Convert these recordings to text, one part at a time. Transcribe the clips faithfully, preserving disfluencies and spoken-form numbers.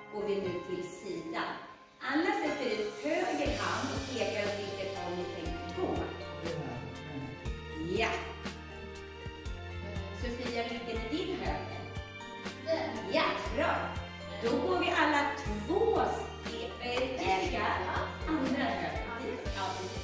går vi nu till sidan. Anna sätter ut höger hand och pekar åt vilket håll ni tänker gå. Ja. Sofia, vilken är din höger? Ja, bra. Då går vi alla två steg. Andra höger. Ja, precis.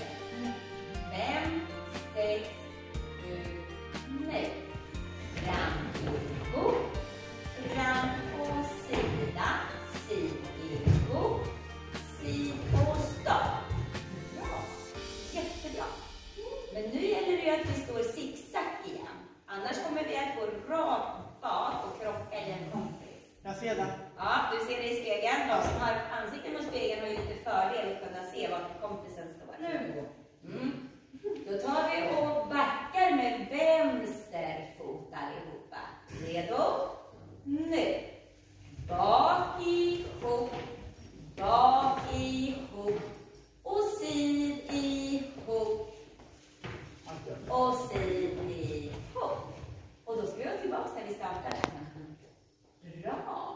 Fem, sex, sju, nej. Fram ihop. Fram på sida. Sid ihop. Sid och stopp. Bra. Jättebra. Men nu gäller det att vi står zigzag igen. Annars kommer vi att gå rakt bak och krocka i en kompis. Jag ser det. Ja, du ser det i spegeln. De som har ansikten mot spegeln har ju lite fördel att kunna se vart kompisen står. Nu. Mm. Då tar vi och backar med vänster fot allihopa. Redo? Nu. Bak ihop. Bak ihop. Och sid ihop. Och sid ihop. Och då ska vi gå tillbaka när vi startar. Bra.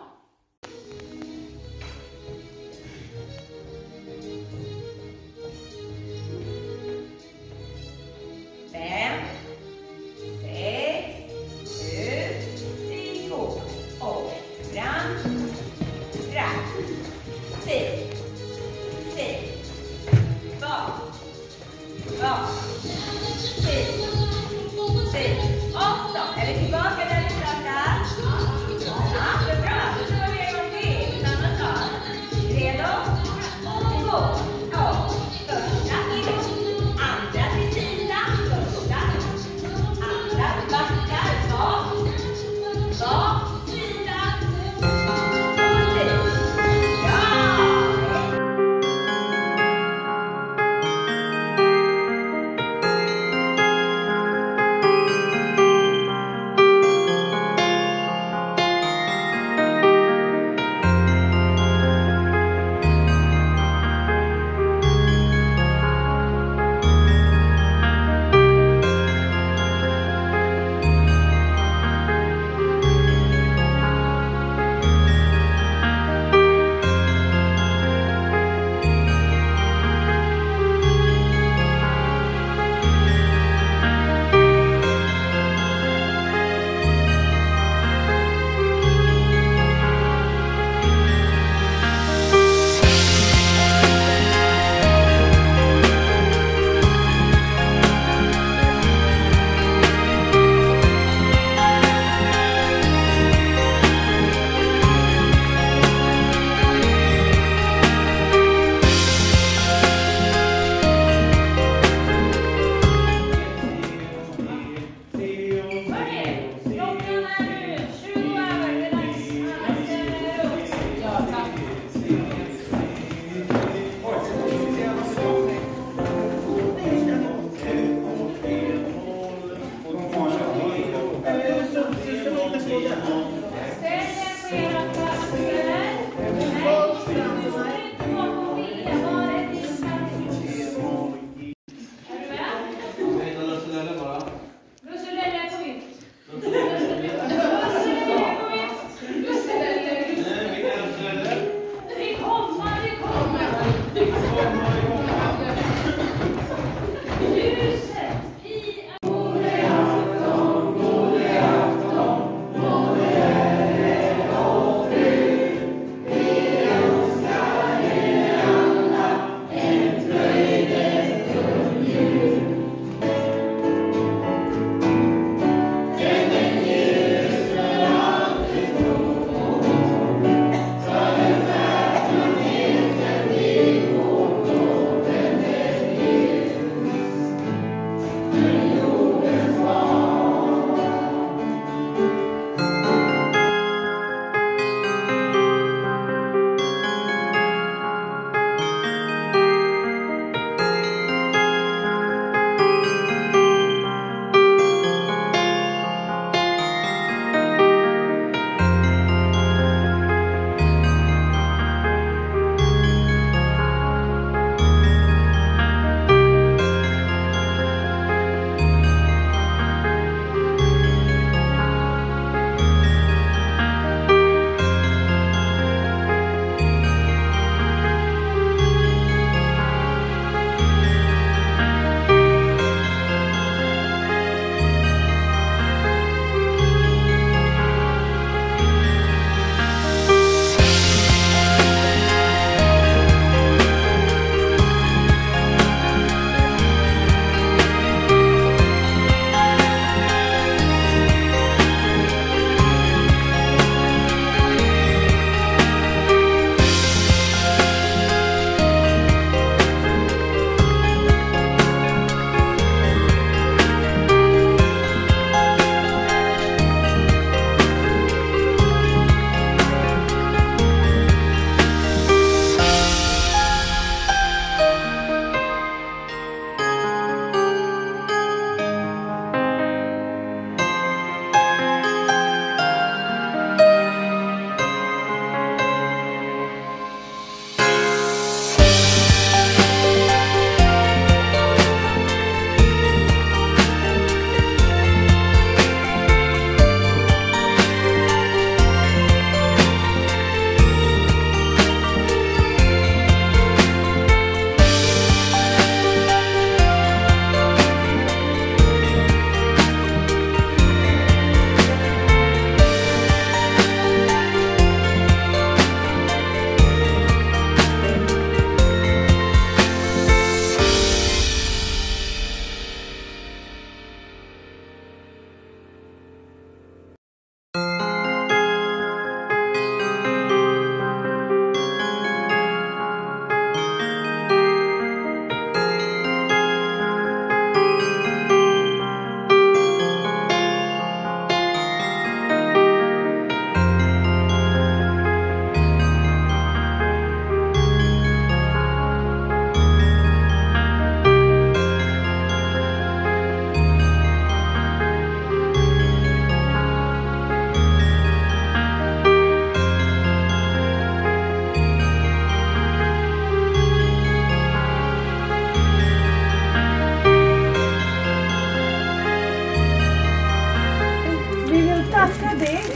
Fem, sex, sju, ihop. Och fram, fram. Sid, sid. Bak, bak. Sid, sid. Och stopp. Är vi tillbaka där vi startar? Ja, det är bra. Då kör vi en gång till. Samma sak. Redo? Och gå. Och första ihop. Andra till sidan. Första. Andra backar. Bak. Bak. Sida. Sid. Ja! Gode afton, gode afton.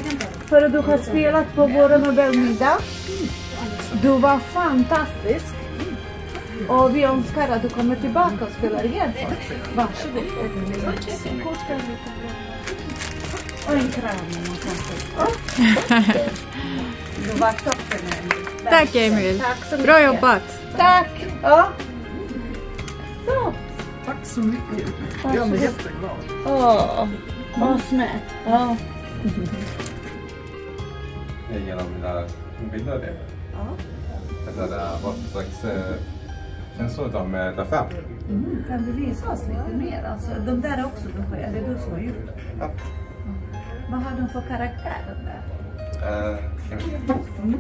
för att du har spelat på vår Nobelmiddag. Du var fantastisk. Och vi önskar att du kommer tillbaka och spelar igen. Varsågod. Och en kram. Du var toppen. Tack Emil. Tack så mycket. Bra jobbat. Tack. Ja. Så. Tack så mycket. Jag är jätteglad. Åh, vad snällt. Ja. Jag ger dem mina bilder av det. Ja. Alltså, det var en slags eh, känslor de eh, där fram. Mm, kan du visa oss lite mer? Alltså, de där också, de, är det du som har gjort? Ja. Mm. Vad har de för karaktär? De där? Eh, Mm.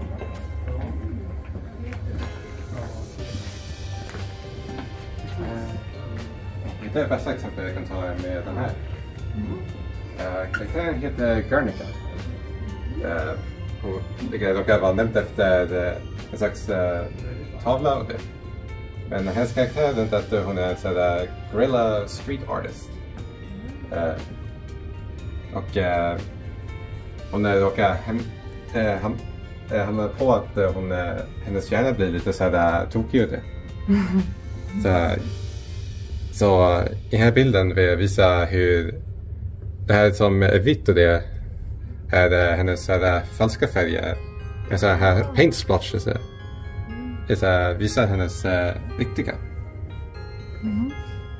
Det är bästa exempel jag kan ta med den här. Uh, karaktären heter Guernica. Uh, och det råkar vara nämnt efter uh, en slags uh, tavla och det. Men hennes karaktär är inte att hon är en sån där guerrilla street artist. Uh, och uh, hon råkar hem, uh, ham, uh, hamna på att uh, hon, uh, hennes hjärna blir lite sådär tokig och det. Så, Så i den här bilden vill jag visa hur det här som är vitt och det är hennes här falska färger. Så här paint splotches. Det är visar hennes uh, riktiga. Mm.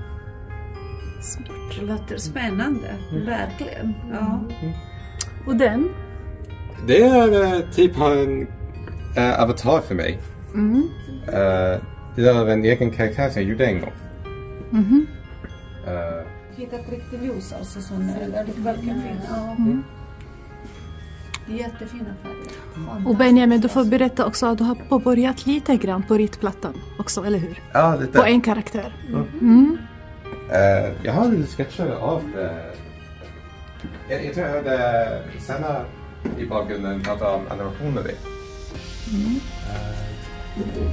Det låter spännande, mm. verkligen. Ja. Mm. Och den? Det är uh, typ en uh, avatar för mig. Mm. Uh, det är en egen karaktär som jag gjorde en gång. Mm-hmm. Uh, Hittat riktigt ljus alltså som är väldigt verkligen fin. Ja. Mm. Jättefina färger. Och Benjamin, du får berätta också att du har påbörjat lite grann på ritplattan också, eller hur? Ja, lite. På en karaktär. Mm. Mm. Uh, jag har lite sketcher av uh, jag, jag tror jag hörde Sanna i bakgrunden prata om animationer. Mm. Uh,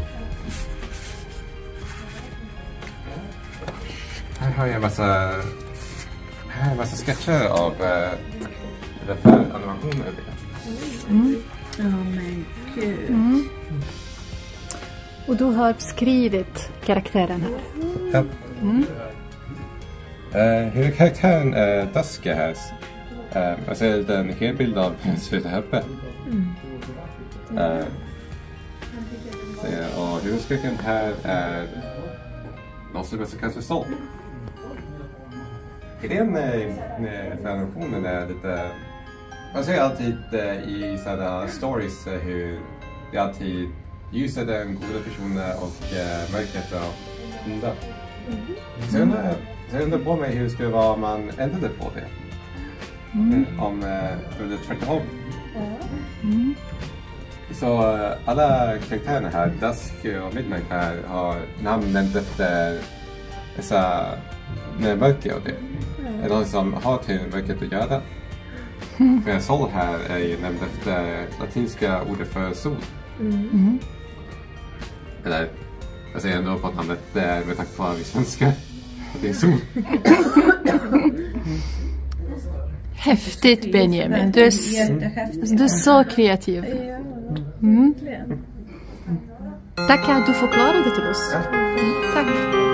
Här har jag en massa, här har en massa sketcher av uh, för animationer. Mm. Ja, men gud. Mm. Och du har skrivit karaktären här. Ja. Mm. Uh, hur karaktären uh, Daske här. Uh, jag ser en hel bild av Söta Höppe. Mm. Uh, och huvudskurken här är någon som kallas för Sol. Idén med, med animationen är lite... Man ser alltid uh, i sådana stories uh, hur det alltid ljuset är den goda personen och uh, mörkret är onda. Mm. Så jag undrar, så jag undrar på mig hur det skulle vara om man ändrade på det. Mm. Uh, om uh, det blev tvärtom. Mm. Så uh, alla karaktärerna här, Dusk och Midnight här, har namn nämnt efter dessa med mörker och det. Är någon som har till mörkret att göra. Men sol här är ju nämnd efter latinska ordet för sol. Mm. Eller, jag säger ändå på att namnet är med tack på vi svenskar. Att det är sol. Häftigt Benjamin, du är, du är så kreativ. Mm. Tack att du förklarade till oss. Tack.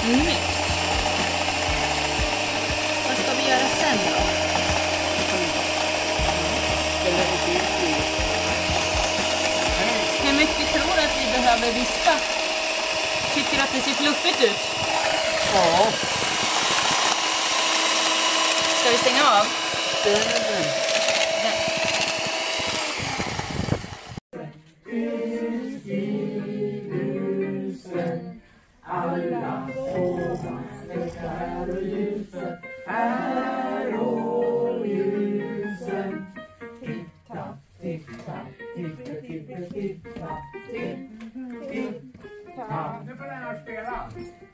Snyggt. Vad ska vi göra sen då? Hur mycket tror du att vi behöver vispa? Tycker du att det ser fluffigt ut? Ja. Ska vi stänga av? Alla sådana här och ljusen, här och ljusen. Titta, titta, titta, titta, titta, titta. Nu får den här spela.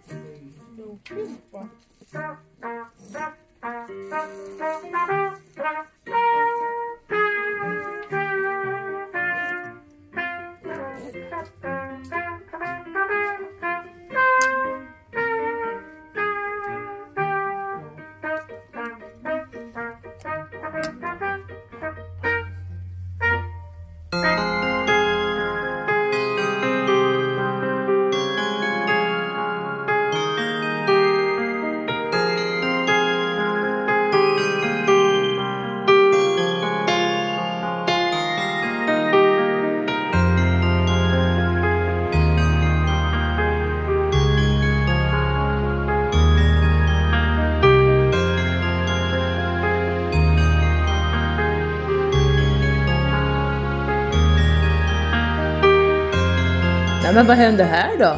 Ja, men vad händer här då?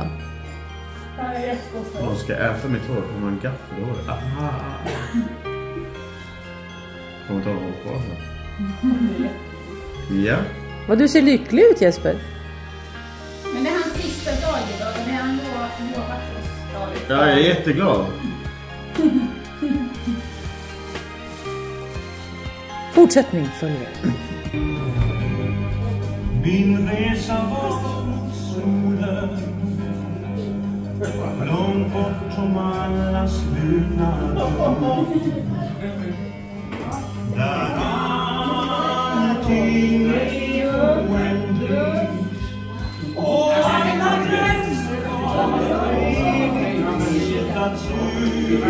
Jag ska äta mitt hår på en gaffel i håret. Aha. Får man ta hår kvar så? Ja. Vad du ser lycklig ut, Jesper. Men det är hans sista dag idag. Det är han lovat oss. Ja, jag är jätteglad. Fortsättning följer. Min resa var mot solen, långt bortom alla slutna där allting är oändligt och alla gränser har evigt slitats ut.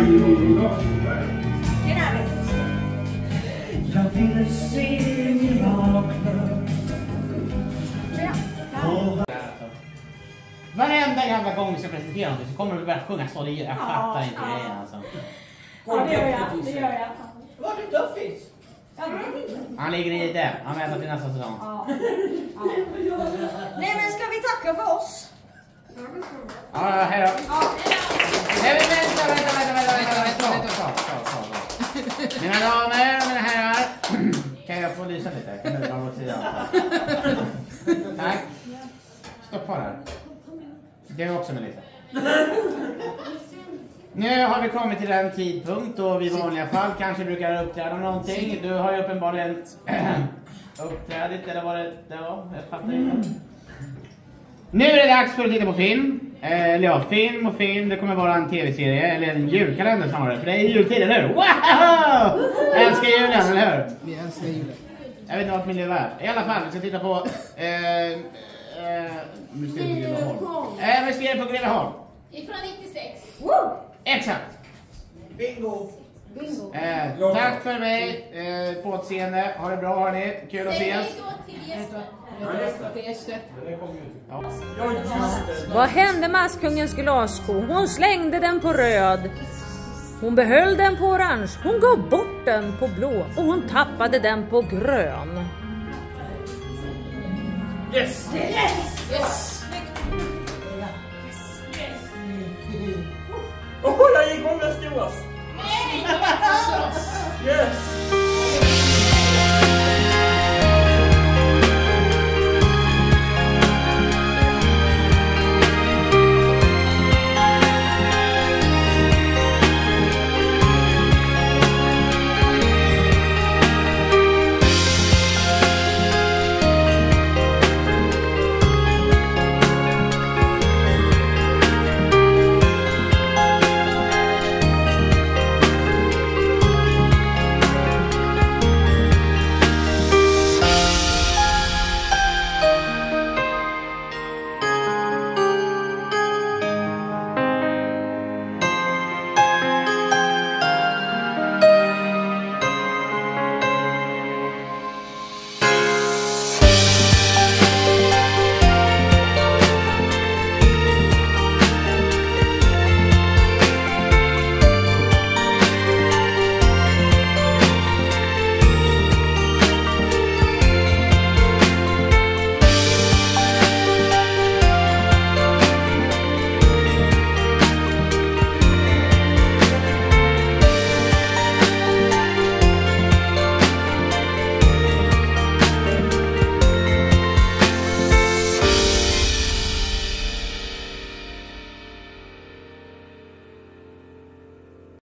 Jag ville se mirakler. Varenda jävla gång vi ska presentera någonting så kommer du börja sjunga så. Jag fattar inte grejen alltså. Ja, det gör jag. Det gör jag. Var är Duffis? Han ligger i det. Han väntar till nästa säsong. Ja. Nej, men ska vi tacka för oss? Ja, hej då. Nej, vänta, vänta, vänta, vänta, vänta, vänta, vänta. Mina damer och mina herrar. Kan jag få lysa lite? Kan du dra åt sidan? Tack. Stopp kvar här. Det är också Melissa. Nu har vi kommit till den tidpunkt då vi i vanliga fall kanske brukar uppträda någonting. Du har ju uppenbarligen uppträdigt eller vad det var. Jag fattar inte. Nu är det dags för att titta på film. Eller ja, film och film. Det kommer vara en tv-serie eller en julkalender snarare. För det är jultid, eller hur? Wow! Jag älskar julen, eller hur? Vi älskar julen. Jag vet inte vad min liv är. I alla fall, vi ska titta på... Eh, eh, Mysteriet på Greveholm. Eh, Mysteriet på Greveholm. Ifrån nittiosex. Woo! Exakt. Bingo. Bingo. Eh, tack för mig. Eh, på återseende. Ha det bra, hörni. Kul att ses. Ja. Vad hände med Askungens glassko? Hon slängde den på röd. Hon behöll den på orange. Hon gav bort den på blå. Och hon tappade den på grön. Yes! Yes! Yes! Åh, jag gick om den stora. Nej! Yes!